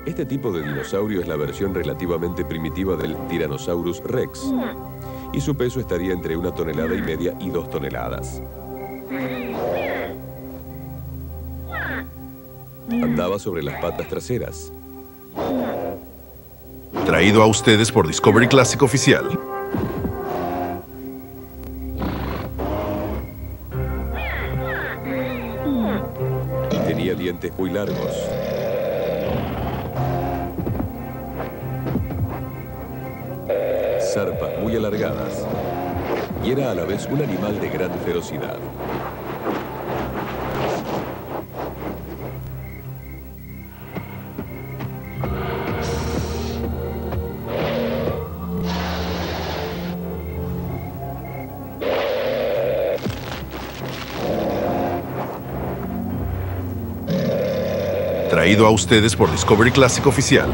Este tipo de dinosaurio es la versión relativamente primitiva del Tyrannosaurus Rex, y su peso estaría entre 1,5 toneladas y 2 toneladas. Andaba sobre las patas traseras. Traído a ustedes por Discovery Classic Oficial. Tenía dientes muy largos. Zarpas muy alargadas. Y era a la vez un animal de gran ferocidad. Traído a ustedes por Discovery Classic Oficial.